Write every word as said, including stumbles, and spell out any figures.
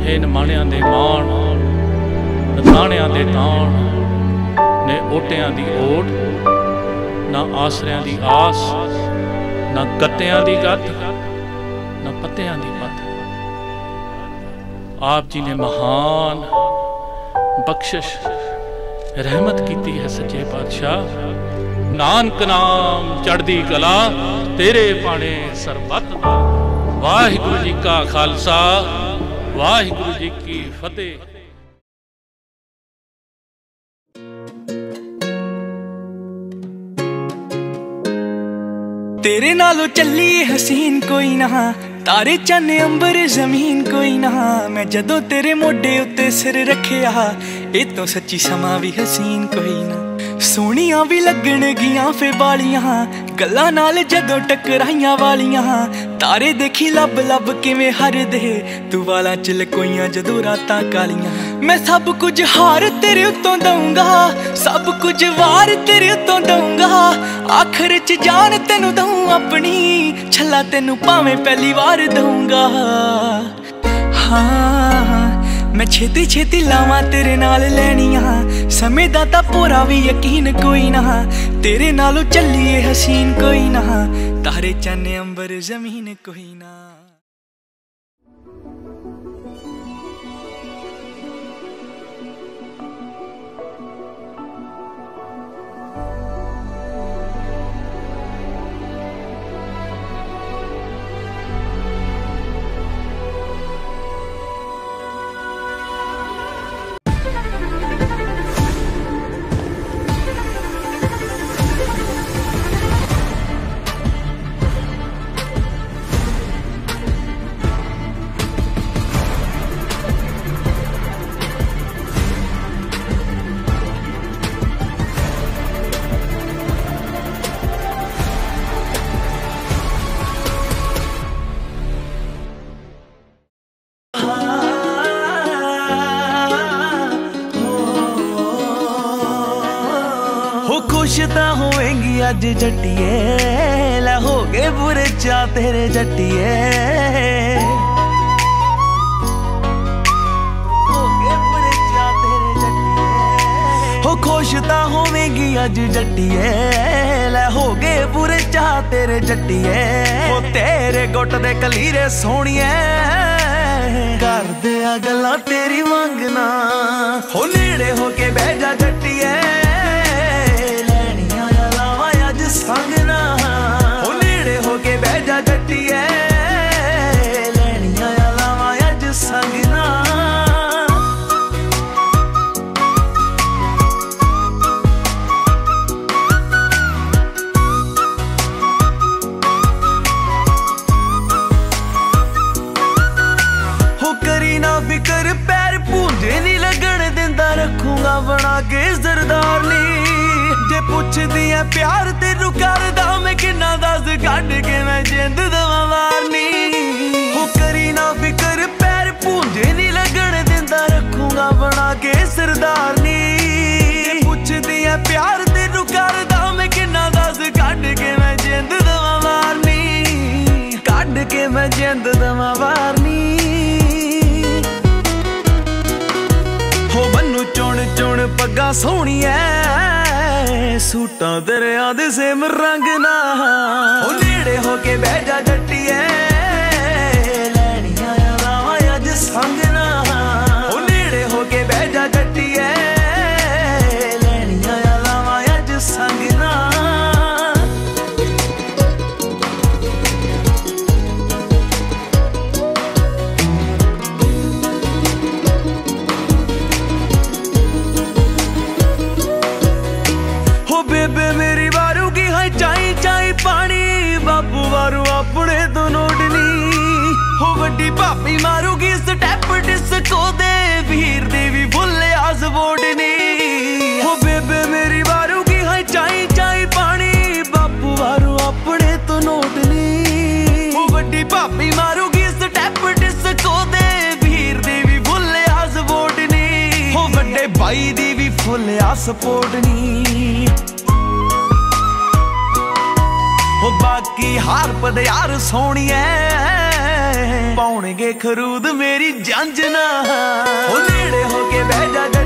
हे नमाणियां दे माण नथाणियां दे ताण ने ओटियां दी ओट ना आसरियां दी आस ना गत्तियां दी गत ना पत्तियां दी पत। आप जी ने महान बख्शिश रहमत की है सच्चे पातशाह। नानक नाम चढ़दी कला तेरे पाने सरबत दा। वाहिगुरु जी का खालसा वाहिगुरु जी की फतेह। तेरे नालों चली हसीन कोई ना, तारे चन्ने अंबर जमीन कोई ना। मैं जदों तेरे मोढे उत्ते सिर रखिया, ए तो सच्ची समा भी हसीन कोई ना। सोहणियां भी लगण गियां फे बालियां, गल्लां नाल जदों टकराइयां वालियां। तारे देखी लब लब किवें हरदे, तू वालां च लकोइयां जदों रातां कालियां। मैं सब कुछ हार तेरे उत्तों दूंगा, सब कुछ वार तेरे उत्तों दूंगा। आखिर च जान तेनू दूं अपनी, छला तेनू भावें पहली बार दूंगा। हाँ मैं छेती छेती लावां तेरे नाल लैनियां, समय दा तां पूरा भी यकीन कोई ना। तेरे नालों चलिए हसीन कोई ना, तारे चन्ने अंबर जमीन कोई ना। खुश तां होवेंगी अज जट्टिए, लै हो गए बुरे चा तेरे जट्टिए। हो गए बुरे चा तेरे जट्टिए। हो खुश तां होवेंगी अज जट्टिए, लै हो गए बुरे चा तेरे जट्टिए। हो तेरे गुट दे कलीरे सोहणिए, करदे आ गल्लां तेरी मंगना। हो नेड़े हो के बह जा जट्टिए, संगना। हो नेड़े हो के बह जा जट्टिए, लैनियां लावां अज संगना। हो करी ना फिकर पैर पूंजे नी लगन दिंदा, रखूंगा बना के सरदारनी। जे पुछदी है प्यार तेनू करदा मैं किन्ना दस, कढ के मैं जिंद दवां वारनी। हो करी ना फिकर पैर पूंजे नी लगन दिंदा, रखूंगा बना के सरदारनी। जे पुछदी है प्यार तेनू करदा मैं किन्ना दस, कढ के मैं जिंद दवां वारनी। कढ के मैं जिंद दवां वारनी। हो बन्नू चुन चुन पग्गा सोहणिए, सूटां दरिया दे सेम रंग ना। हो नेड़े हो के बह जा जट्टिए, लैनियां लावां अज संगना। हो नेड़े हो के बह जा जट्टिए, लैनियां लावां अज संगना। बेबे मेरी वारू की है चाई चाई पानी, बाबू वारू अपने तो नोडनी। हो वड्डी भाभी मारूगी स्टैप डिस्को दे, वीर देवी फुल आस बोडनी। हो बेबे मेरी वारू की है चाई चाई पानी, बाबू वारू अपने तो नोडनी। हो वड्डी भाभी मारूगी स्टैप डिस्को दे, वीर देवी फुल आस बोडनी। हो वड्डे भाई दी भी फुल आस बोडनी। हो बाकी हार पद यार सोहणिए, पाउणगे खरूद मेरी जंजना। ओ नेड़े होके बह जा